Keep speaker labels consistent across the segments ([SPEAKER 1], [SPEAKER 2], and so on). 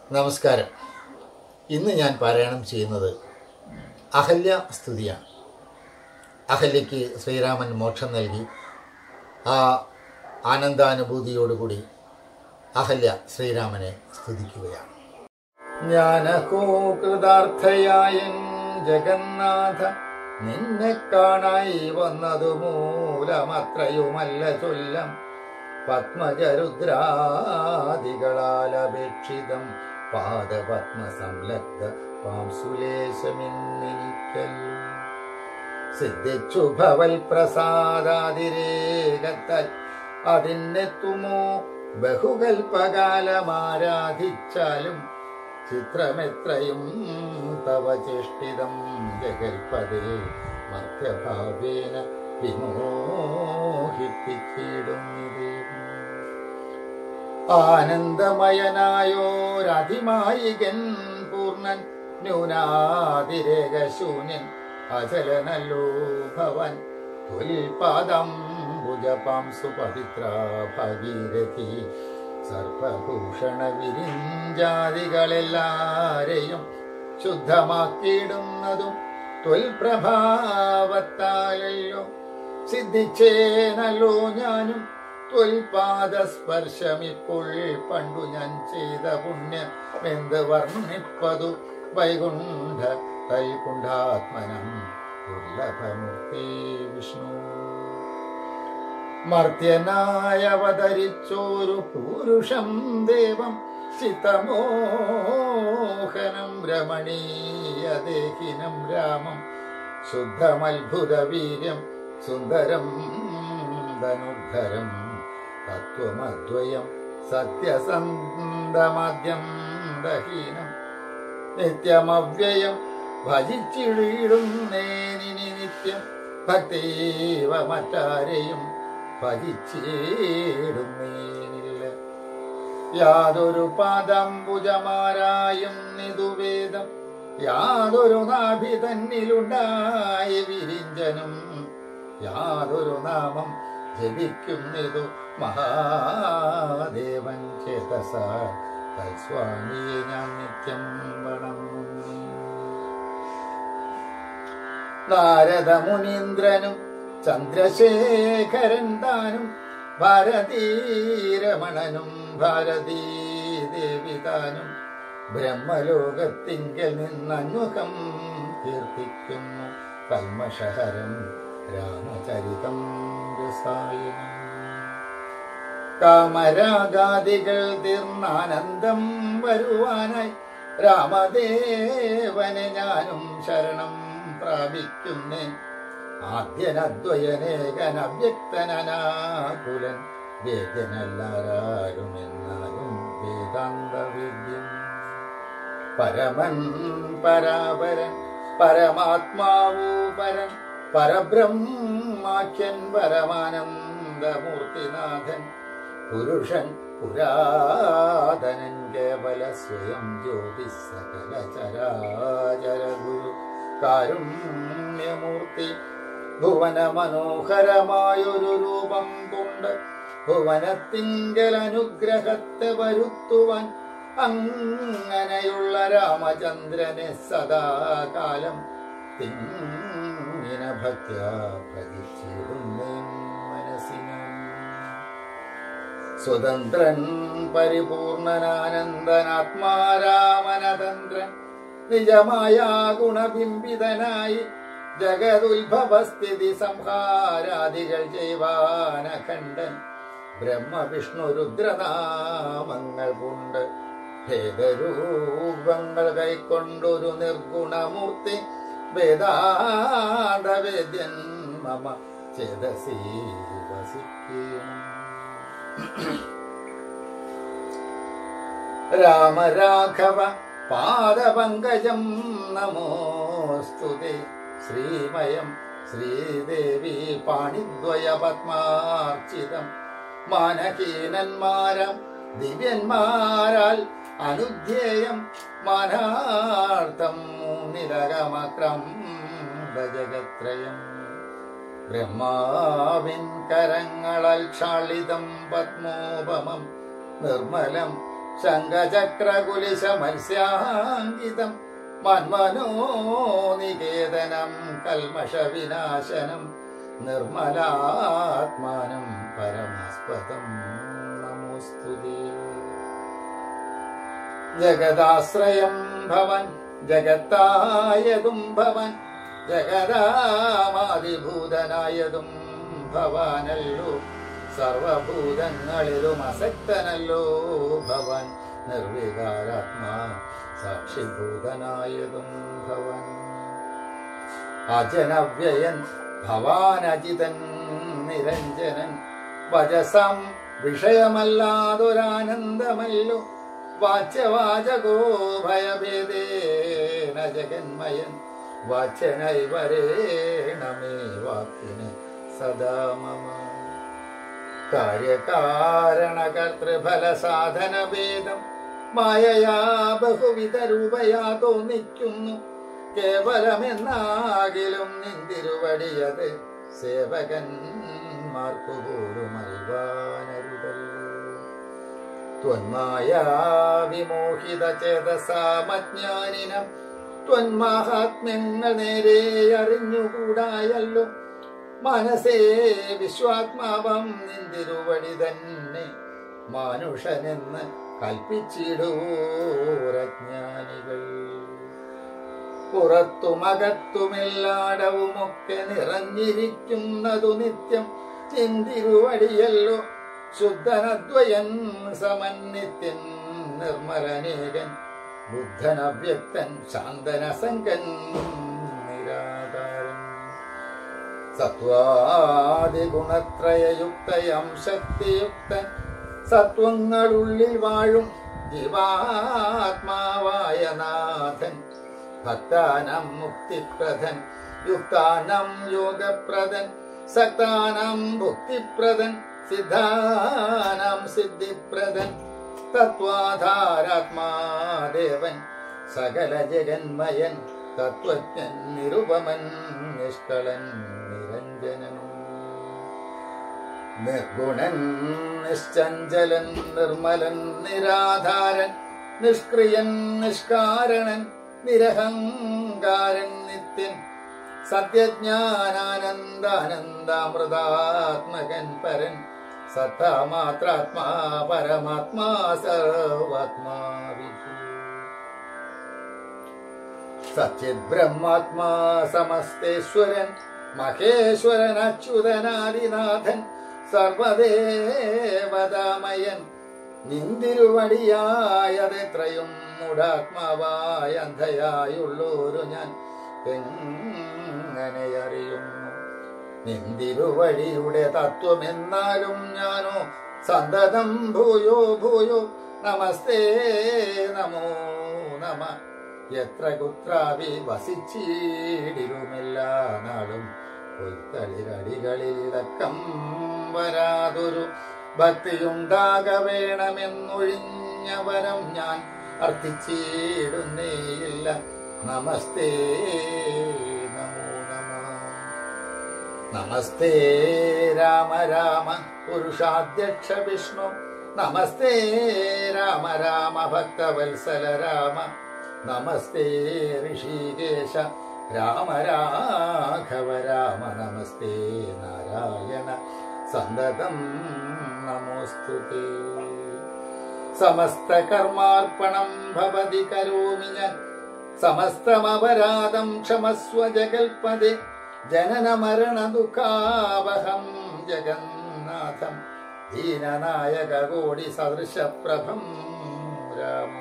[SPEAKER 1] നമസ്കാരം. ഇന്ന് ഞാൻ പാരായണം ചെയ്യുന്നത് അഹല്യ സ്തുതിയാണ്. അഹല്യയ്ക്ക് ശ്രീരാമൻ മോക്ഷം നൽകി. ആ ആനന്ദാനുഭൂതിയോടുകൂടി അഹല്യ ശ്രീരാമനെ സ്തുതിക്കുകയാണ്. ജ്ഞാനകോ കൃതാർത്ഥയായ ജഗന്നാഥ, നിന്നെ കാണായി വന്നതു മൂലമത്രയുമല്ല ചൊല്ലം. പത്മജരുദ്രാദികളാലപേക്ഷിതം പാദപത്മസംലഗ്ധ പാംസുലേശമിന്നിരിക്കൽ. സിദ്ധിച്ചു ഭവൽ പ്രസാദാതിരേകത്താൽ അതിനെത്തുമോ ബഹുകൽപകാലമാരാധിച്ചാലും. ചിത്രമെത്രയും തവ ചേഷ്ടിതം ജഗൽപദേ മധ്യഭാവേന വിമോഹിപ്പിച്ചിടുന്നിതേ. ആനന്ദമയനായോരതിമായികൻ പൂർണ്ണൻ ന്യൂനാതിരേകശൂന്യൻ അചലനല്ലോ ഭവൻ. ത്വൽപാദംബുജപാംസു പവിത്ര ഭഗീരഥി സർപ്പഭൂഷണ വിരിഞ്ചാദികളെല്ലാരെയും ശുദ്ധമാക്കിയിടുന്നതും ത്വൽപ്രഭാവത്താലല്ലോ. സിദ്ധിച്ചേനല്ലോ ഞാനും ത്വൽപാദസ്പർശമിപ്പോൾ. പണ്ടു ഞാൻ ചെയ്ത പുണ്യമെന്ത് വർണ്ണിപ്പതു വൈകുണ്ഠ വൈകുണ്ഠാത്മനം ദുർലഭമൂർത്തി വിഷ്ണു. മർത്യനായവതരിച്ചോരു പൂരുഷം ദേവം ചിത്തമോഹനം രമണീയദേഹിനം രാമം. ശുദ്ധമത്ഭുതവീര്യം സുന്ദരം ധനുർധരം തത്വമദ്വയം സത്യസന്ധമദ്യം ദഹീനം. നിത്യമവ്യയം ഭജിച്ചിടുന്നേനിനി നിത്യം. ഭക്തീവ മറ്റാരെയും ഭജിച്ചിടുന്നേനില്ല. യാതൊരു പാദംബുജമാരായും നിതുവേദം. യാതൊരു നാഭി തന്നിലുണ്ടായി വിരിഞ്ചനും. യാതൊരു നാമം ജപിക്കുന്നിതു മഹാദേവൻ ചേതസ. തൽസ്വാമിയെ ഞാൻ നിത്യം വണങ്ങുന്നു. നാരദ മുനീന്ദ്രനും ചന്ദ്രശേഖരൻ താനും ഭാരതീരമണനും ഭാരതീദേവി താനും ബ്രഹ്മലോകത്തിങ്കൽ നിന്നന്മുഖം കീർത്തിക്കുന്നു കൽമഷഹരം രാമചരിതം രസായനം. കാമരാഗാദികൾ തീർന്നാനന്ദം വരുവാനായി രാമദേവനെ ഞാനും ശരണം പ്രാപിക്കുന്നേൻ. ആദ്യനദ്വയനേകൻ അവ്യക്തനാകുലൻ വേദ്യനല്ലാരും എന്നാലും വേദാന്തവേദ്യൻ. പരമൻ പരാപരൻ പരമാത്മാവു പരൻ പരബ്രഹ്മാഖ്യൻ പരമാനന്ദമൂർത്തിനാഥൻ. പുരുഷൻ പുരാതനൻ കേവല സ്വയം ജ്യോതി സകല ചരാചര ഗുരു കാരുണ്യമൂർത്തി. ഭുവന മനോഹരമായൊരു രൂപം കൊണ്ട് ഭുവനത്തിങ്കൽ അനുഗ്രഹത്തെ വരുത്തുവാൻ അങ്ങനെയുള്ള രാമചന്ദ്രനെ സദാകാലം തിങ്ങിന ഭക്ത്യാ ഭജിച്ചിടുന്നേ മനസ്സിന്. സ്വതന്ത്രൻ പരിപൂർണനാനന്ദനാത്മാരാമനതന്ത്രൻ നിജമായ ഗുണബിംബിതനായി ജഗതുത്ഭവസ്ഥിതി സംഹാരാദികൾ ചെയ്വാനഖണ്ഡൻ. ബ്രഹ്മവിഷ്ണു രുദ്രനാമങ്ങൾ കൊണ്ട് ഭേദരൂപങ്ങൾ കൈക്കൊണ്ടൊരു നിർഗുണമൂർത്തി വേദാന്തവേദ്യൻ മമ ചേതസി വസിക്കുന്നു. രാമരാഘവ പാദപങ്കജം നമോസ്തുതേ. ശ്രീമയം ശ്രീദേവി പാണിദ്വയ പത്മാർച്ചിതം. മാനഹീനന്മാരം ദിവ്യന്മാരാൽ അനുധ്യേയം. മാനാർത്ഥം നിരകമക്രം ജഗത്രയം. ബ്രഹ്മാവിൻ കരങ്ങളാൽ ക്ഷാളിതം പത്മോപമം നിർമ്മലം ശംഖചക്രകുലിശ മത്സ്യാങ്കിതം മന്മനോനികേതനം കൽമഷവിനാശനം നിർമ്മലാത്മാനം പരമാസ്പദം നമോസ്തുതേ. ജഗദാശ്രയം ഭവൻ ജഗത്തായതും ഭവൻ ജഗദാമാദിഭൂതനായതും ഭവാനല്ലോ സർവഭൂതങ്ങളിലും അസക്തനല്ലോ ഭവൻ നിർവികാരാത്മാ സാക്ഷിഭൂതനായതും ഭവൻ അജനവ്യയൻ ഭവാനജിതൻ നിരഞ്ജനൻ വചസം വിഷയമല്ലാതൊരാനന്ദമല്ലോ വാച്യവാചകോ ഭയഭേദേന ജഗന്മയൻ വാച്യനൈവരേണമേ വാക്കിന് സദാ മമ കാര്യകാരണകർത്തൃഫല സാധന ഭേദം മായയാ ബഹുവിധ രൂപയാ തോന്നിക്കുന്നു കേവലമെന്നാകിലും നിന്തിരുവടിയത് സേവകന്മാർക്കു പോലും അറിവാനരുതല്ലോ. ത്വന്മായ വിമോഹിത ചേതസാമജ്ഞാനിനം ത്വന്മാഹാത്മ്യങ്ങൾ നേരെ അറിഞ്ഞുകൂടായല്ലോ. മനസ്സേ വിശ്വാത്മാവം നിന്തിരുവടി തന്നെ മാനുഷനെന്ന് കൽപ്പിച്ചിടൂരജ്ഞാനികൾ. പുറത്തുമകത്തുമെല്ലാടവുമൊക്കെ നിറഞ്ഞിരിക്കുന്നതു നിത്യം നിന്തിരുവടിയല്ലോ. ശുദ്ധനദ്വയൻ സമൻ നിത്യൻ നിർമ്മലനേകൻ ബുദ്ധനവ്യക്തൻ ശാന്തനസംഗൻ നിരാകാരൻ സത്വാദിഗുണത്രയയുക്തയം ശക്തിയുക്തൻ സത്വങ്ങളുള്ളിൽ വാഴും ജീവാത്മാവായ നാഥൻ ഭക്താനം മുക്തിപ്രദൻ യുക്താനം യോഗപ്രദൻ സക്താനം ഭുക്തിപ്രദൻ സിദ്ധാനാം സിദ്ധിപ്രദൻ തത്വാധാരാത്മാദേവൻ സകല ജഗന്മയൻ തത്വജ്ഞൻ നിരുപമൻ നിഷ്കളൻ നിരഞ്ജനൻ നിർഗുണൻ നിശ്ചഞ്ചലൻ നിർമ്മലൻ നിരാധാരൻ നിഷ്ക്രിയൻ നിഷ്കാരണൻ നിരഹങ്കാരൻ നിത്യൻ സത്യജ്ഞാനാനന്ദാനന്ദാമൃതാത്മകൻ പരൻ സത്താമാത്രാത്മാ പരമാത്മാ സർവാത്മാ വിഭു സച്ചിത് ബ്രഹ്മാത്മാ സമസ്തേശ്വരൻ മഹേശ്വരൻ അച്യുതനാദിനാഥൻ സർവദേവതാമയൻ നിന്തിരുവടിയായതെത്രയും മൂഢാത്മാവായ അന്ധയായുള്ളോരു ഞാൻ എങ്ങനെ അറിയുന്നു നിന്തിരുവഴിയുടെ തത്വമെന്നാലും ഞാനോ സന്തതം ഭൂയോ ഭൂയോ നമസ്തേ നമോ നമ എത്ര കുത്രാവി വസിച്ചീടിലുമെല്ലാ നാളും പൊയ്ത്തളിരടികളിൽ ഇടക്കം വരാതൊരു ഭക്തിയുണ്ടാക വേണമെന്നൊഴിഞ്ഞ വരം ഞാൻ അർത്ഥിച്ചിടുന്നേയില്ല നമസ്തേ നമോ നമ നമസ്തേ രാമ രാമ പുരുഷാധ്യക്ഷ വിഷ്ണു നമസ്തേ രാമ രാമ ഭക്തവത്സല രാമ നമസ്തേ ഋഷികേശ രാമ രാഘവ രാമ നമസ്തേ നാരായണ സന്തതം നമോസ്തുതേ സമസ്ത കർമാർപ്പണം ഭവതി കരോമി ഞാൻ സമസ്തമപരാധം ക്ഷമസ്വ ജഗൽപദേ ജനന മരണ ദുഃഖാവഹം ജഗന്നാഥം ദീനനായക കോടി സദൃശപ്രഭം രാമം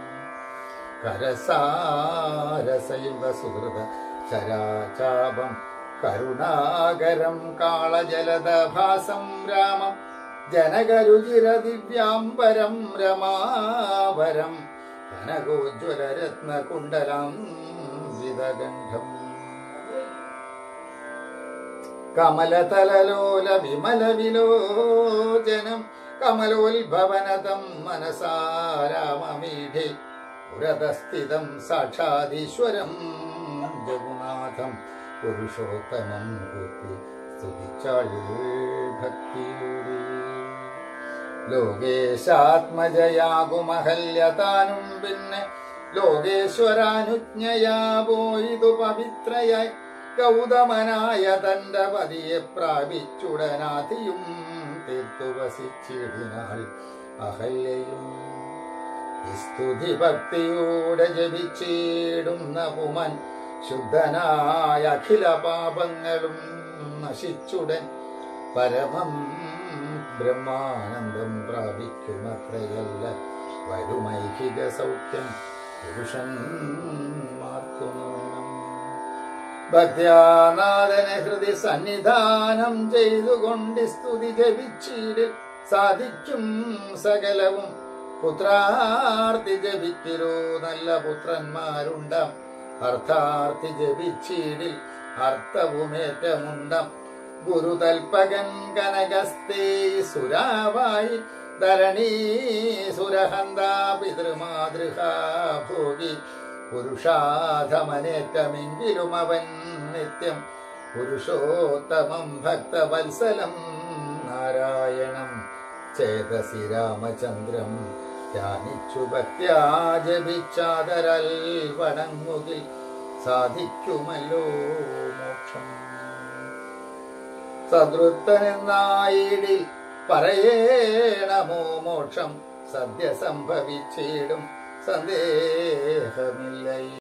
[SPEAKER 1] കരസാരസൈവ സുഹൃത ചരാചാപം കരുണാകരം കാളജലദഭാസം രാമം ജനകരുചിര ദിവ്യാംബരം രമാവരം കനകോജ്വലരത്നകുണ്ടലം വിദഗന്ധം കമലതലലോല വിമല വിലോചനം കമലോത്ഭവനതം മനസാ രാമമീഢേ പുരതസ്ഥിതം സാക്ഷാദീശ്വരം ജഗുനാഥം പുരുഷോത്തമം കൂട്ടി സ്തുതിച്ചാൾ ഭക്തിയോടെ ലോകേശാത്മജയാകുമഹല്യതാനും പിന്നെ ലോകേശ്വരാനുജ്ഞയാ പോയിതു പവിത്രയായി ഗൗതമനായ തന്റെ പതിയെ പ്രാപിച്ചുടനാധിയും തീർത്തുവസിച്ചിടിനാൾ അഹല്യയും. സ്തുതി ഭക്തിയോടെ ജപിച്ചിടുന്ന പുമൻ ശുദ്ധനായ അഖില പാപങ്ങളും നശിച്ചുടൻ പരമം ബ്രഹ്മാനന്ദം പ്രാപിക്കുമത്രയല്ല വരുമൈഹിക സൗഖ്യം പുരുഷന്മാർക്കു നൂനം. ഭക്ത്യാനാഥനെ ഹൃദി സന്നിധാനം ചെയ്തുകൊണ്ട് സ്തുതി ജപിച്ചിടിൽ സാധിക്കും സകലവും. പുത്രാർത്ഥി ജപിച്ചിരോ നല്ല പുത്രന്മാരുണ്ടാം. അർത്ഥാർത്ഥി ജപിച്ചിടിൽ അർത്ഥവുമേറ്റമുണ്ടാം. ഗുരുതൽപകൻ കനകസ്തേ സുരാവായി ധരണീ സുരഹന്ത പിതൃമാതൃഹാ ഭോഗി പുരുഷാധമനേറ്റമെങ്കിലും അവൻ നിത്യം പുരുഷോത്തമം ഭക്തവത്സലം നാരായണം ചേതസി രാമചന്ദ്രം ധ്യാനിച്ചു ഭക്ത്യാ ജപിച്ചാദരൽ വണങ്ങുകിൽ സാധിക്കുമല്ലോ മോക്ഷം. സദൃത്തനെന്നായിടിൽ പറയേണമോ മോക്ഷം സദ്യ സംഭവിച്ചിടും സന്ദേഹമില്ല.